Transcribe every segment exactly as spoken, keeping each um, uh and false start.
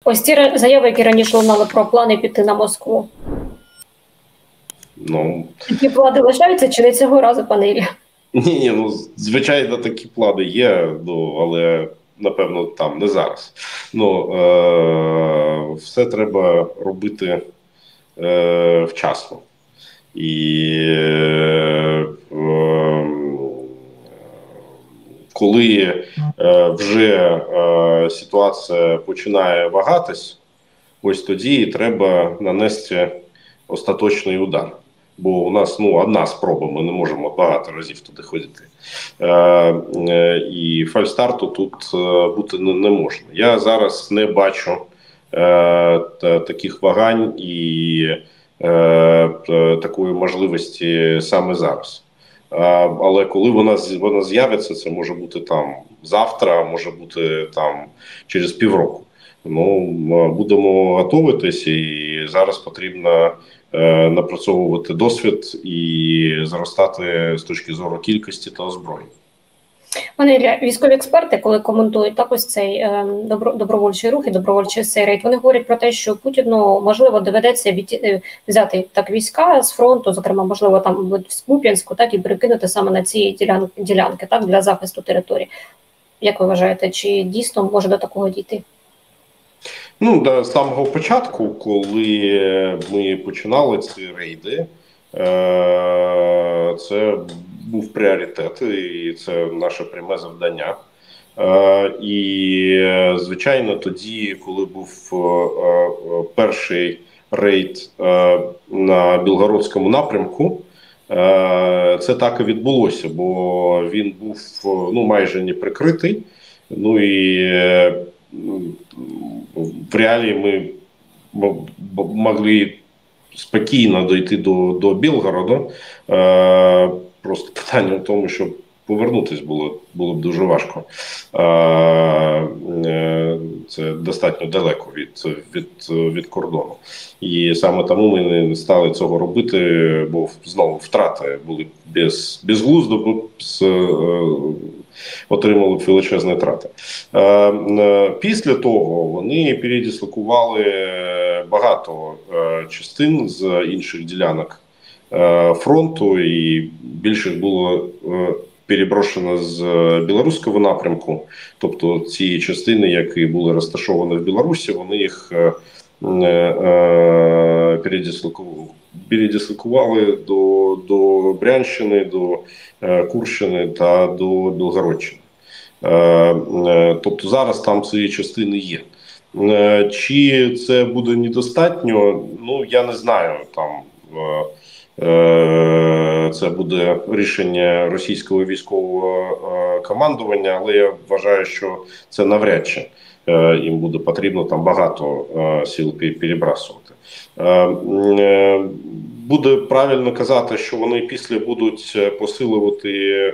Ось ті заяви, які раніше лунали про плани піти на Москву. Ну, такі плани лишаються чи не цього разу, пане Ілля? Ні, ні, ну звичайно, такі плани є, ну але напевно там не зараз. Ну е- все треба робити е- вчасно. І е- е- коли е- вже е- ситуація починає вагатись, ось тоді треба нанести остаточний удар. Бо у нас ну одна спроба, ми не можемо багато разів туди ходити. Е, е, І фальстарту тут е, бути не, не можна. Я зараз не бачу е, та, таких вагань і е, та, такої можливості саме зараз. Е, але коли вона, вона з'явиться, це може бути там завтра, може бути там через півроку. Ну, будемо готуватися, і зараз потрібно е, напрацьовувати досвід і зростати з точки зору кількості та озброєння. Пане Ілля, військові експерти, коли коментують так ось цей е, добро, добровольчий рух і добровольчий цей рейд, вони говорять про те, що Путіну, можливо, доведеться від, взяти так війська з фронту, зокрема, можливо, там в Куп'янську, так, і перекинути саме на ці ділян, ділянки, так, для захисту території. Як ви вважаєте, чи дійсно може до такого дійти? Ну, до самого початку, коли ми починали ці рейди, це був пріоритет, і це наше пряме завдання. І, звичайно, тоді, коли був перший рейд на Білгородському напрямку, це так і відбулося, бо він був ну, майже не прикритий. Ну і в реалії ми могли спокійно дойти до, до Білгороду. Е, просто питання в тому, щоб повернутися було, було б дуже важко. Е, е, це достатньо далеко від, від, від кордону. І саме тому ми не стали цього робити, бо знову втрати були без, безглуздо, бо з, е, отримали б величезні втрати. Е, е, після того вони передислокували багато е, частин з інших ділянок е, фронту, і більше було е, переброшено з білоруського напрямку. Тобто ці частини, які були розташовані в Білорусі, вони їх е, е, передислокували. Передислокували до, до Брянщини, до е, Курщини та до Білгородщини. Е, е, тобто зараз там ці частини є. Е, чи це буде недостатньо? Ну, я не знаю. Там е, е, це буде рішення російського військового е, командування, але я вважаю, що це навряд чи е, їм буде потрібно там багато е, сил перебрасувати. Буде правильно казати, що вони після будуть посилювати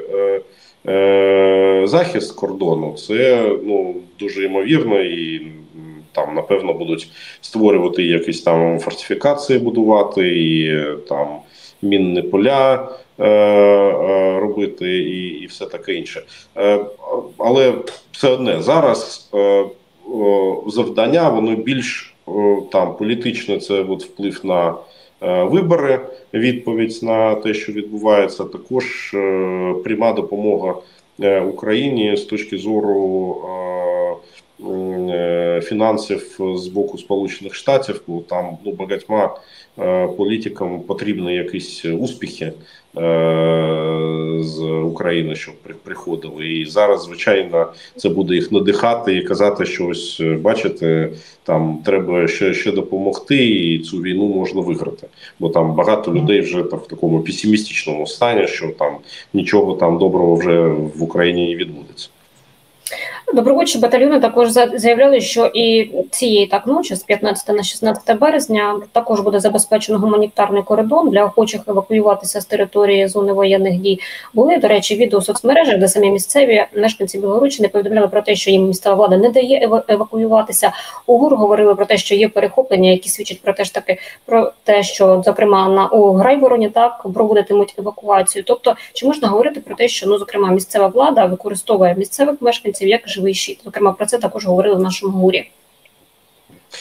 захист кордону. Це ну, дуже ймовірно, і там, напевно, будуть створювати якісь там фортифікації, будувати, і там мінні поля робити, і, і все таке інше. Але все одне, зараз завдання, воно більш там політично, це от вплив на е, вибори, відповідь на те, що відбувається, також е, пряма допомога е, Україні з точки зору е, е, фінансів з боку Сполучених Штатів, бо там ну, багатьма е, політикам потрібні якісь успіхи е, з України, щоб при, приходили. І зараз, звичайно, це буде їх надихати і казати, що ось, бачите, там треба ще, ще допомогти, і цю війну можна виграти. Бо там багато людей вже так, в такому песимістичному стані, що там нічого там доброго вже в Україні не відбудеться. Добровольчі батальйони також заявляли, що і цієї так ночі, з п'ятнадцятого на шістнадцяте березня, також буде забезпечено гуманітарний коридор для охочих евакуюватися з території зони воєнних дій. Були, до речі, відео в соцмережах, де самі місцеві мешканці Білгородщини повідомляли про те, що їм місцева влада не дає евакуюватися. У ГУР говорили про те, що є перехоплення, які свідчать про те, ж таки, про те, що, зокрема, на у Грайвороні так проводитимуть евакуацію. Тобто, чи можна говорити про те, що, ну, зокрема, місцева влада використовує місцевих мешканців як живий щит? Зокрема, про це також говорили в нашому ГУРі.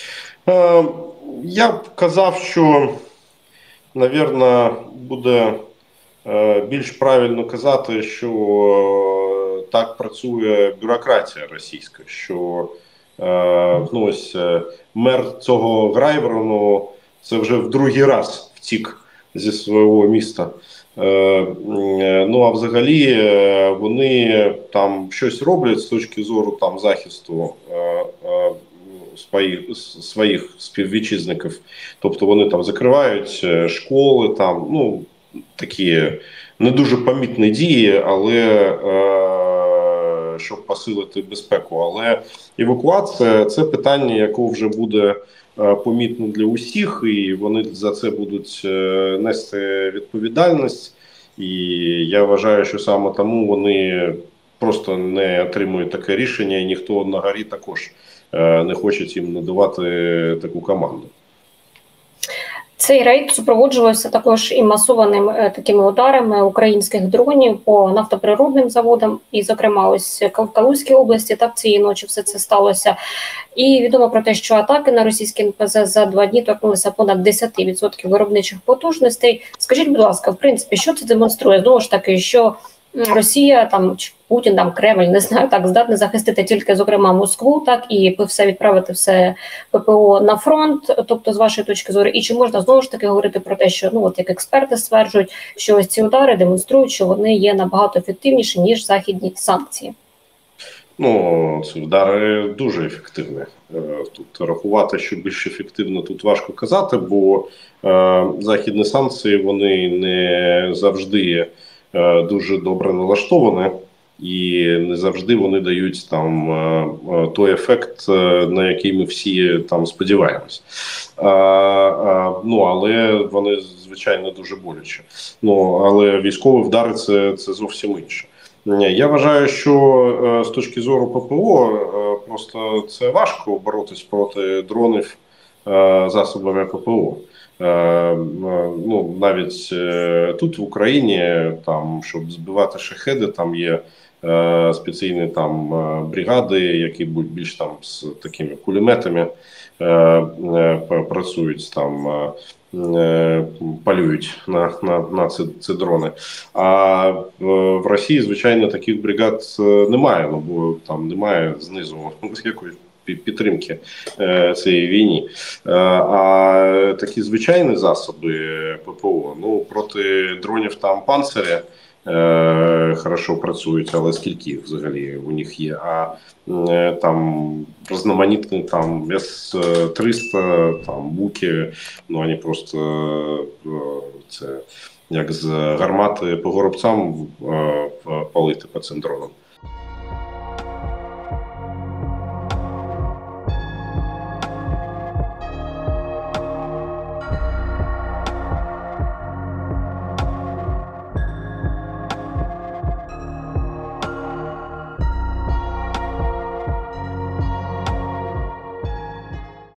Е, я б казав, що, навірно, буде е, більш правильно казати, що е, так працює бюрократія російська, що е, ну, ось, е, мер цього Грайворону це вже в другий раз втік зі свого міста. Е, е, ну а взагалі е, вони там щось роблять з точки зору там захисту е, е, своїх, своїх співвітчизників. Тобто вони там закривають е, школи, там ну такі не дуже помітні дії, але е, щоб посилити безпеку. Але евакуація це питання, яке вже буде е, помітно для усіх, і вони за це будуть е, нести відповідальність. І я вважаю, що саме тому вони просто не отримують таке рішення, і ніхто на горі також е, не хоче їм надавати таку команду. Цей рейд супроводжувався також і масованими такими ударами українських дронів по нафтоприродним заводам, і, зокрема, ось в Калузькій області, так цієї ночі все це сталося. І відомо про те, що атаки на російські ен пе зе за два дні торкнулися понад десять відсотків виробничих потужностей. Скажіть, будь ласка, в принципі, що це демонструє? Знову ж таки, що Росія, там, Путін, там, Кремль, не знаю, так, здатний захистити тільки, зокрема, Москву, так, і все відправити все пе пе о на фронт, тобто, з вашої точки зору, і чи можна, знову ж таки, говорити про те, що, ну, от як експерти стверджують, що ось ці удари демонструють, що вони є набагато ефективніші, ніж західні санкції? Ну, ці удари дуже ефективні. Тут рахувати, що більш ефективно, тут важко казати, бо е, західні санкції, вони не завжди е, дуже добре налаштовані, і не завжди вони дають там е, той ефект, на який ми всі там сподіваємось. Е, е, ну, але вони, звичайно, дуже боляче. Ну, але військові вдари це, це зовсім інше. Я вважаю, що з точки зору пе пе о просто це важко боротись проти дронів засобами пе пе о. Ну, навіть тут в Україні, там, щоб збивати шахеди, там є спеціальні там бригади, які будуть більш там з такими кулеметами працюють там. Полюють на на, на ці, ці дрони. А в Росії, звичайно, таких бригад немає, ну, бо там немає знизу якоїсь підтримки е, цієї війні. Е, а такі звичайні засоби пе пе о, ну, проти дронів там панциря е, хорошо працюють, але скільки їх взагалі у них є? А е, там різноманітні там ес триста, там буки, ну вони просто е, це як з гармати по горобцям е, палити по цим дронам.